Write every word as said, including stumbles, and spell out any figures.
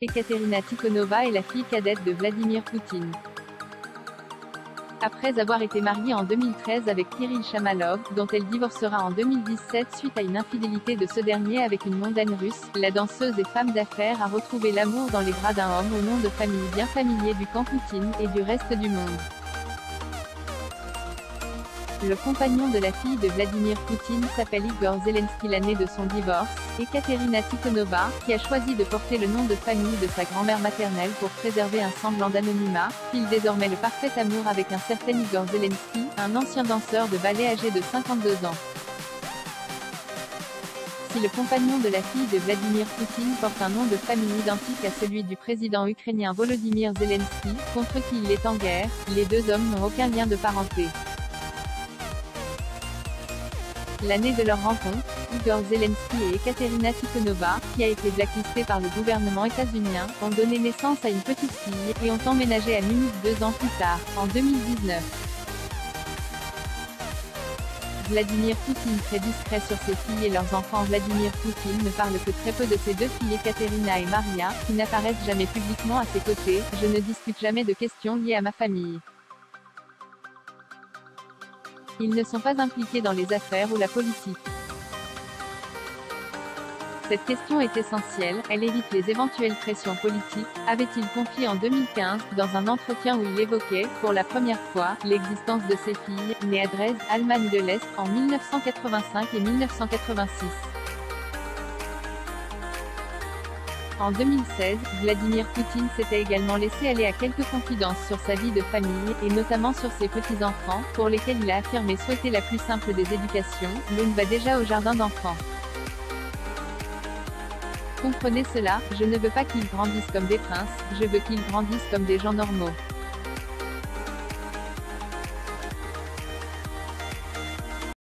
Ekaterina Tikhonova est la fille cadette de Vladimir Poutine. Après avoir été mariée en deux mille treize avec Kirill Shamalov, dont elle divorcera en deux mille dix-sept suite à une infidélité de ce dernier avec une mondaine russe, la danseuse et femme d'affaires a retrouvé l'amour dans les bras d'un homme au nom de famille bien familier du camp Poutine, et du reste du monde. Le compagnon de la fille de Vladimir Poutine s'appelle Igor Zelensky. L'année de son divorce, Ekaterina Tikhonova, qui a choisi de porter le nom de famille de sa grand-mère maternelle pour préserver un semblant d'anonymat, file désormais le parfait amour avec un certain Igor Zelensky, un ancien danseur de ballet âgé de cinquante-deux ans. Si le compagnon de la fille de Vladimir Poutine porte un nom de famille identique à celui du président ukrainien Volodymyr Zelensky, contre qui il est en guerre, les deux hommes n'ont aucun lien de parenté. L'année de leur rencontre, Igor Zelensky et Ekaterina Tikhonova, qui a été blacklistée par le gouvernement états-unien, ont donné naissance à une petite fille, et ont emménagé à Munich deux ans plus tard, en deux mille dix-neuf. Vladimir Poutine très discret sur ses filles et leurs enfants. Vladimir Poutine ne parle que très peu de ses deux filles Ekaterina et Maria, qui n'apparaissent jamais publiquement à ses côtés. Je ne discute jamais de questions liées à ma famille. Ils ne sont pas impliqués dans les affaires ou la politique. Cette question est essentielle, elle évite les éventuelles pressions politiques, avait-il confié en deux mille quinze, dans un entretien où il évoquait, pour la première fois, l'existence de ses filles, nées à Dresde, Allemagne de l'Est, en mille neuf cent quatre-vingt-cinq et mille neuf cent quatre-vingt-six. En deux mille seize, Vladimir Poutine s'était également laissé aller à quelques confidences sur sa vie de famille, et notamment sur ses petits-enfants, pour lesquels il a affirmé souhaiter la plus simple des éducations. L'une va déjà au jardin d'enfants. Comprenez cela, je ne veux pas qu'ils grandissent comme des princes, je veux qu'ils grandissent comme des gens normaux.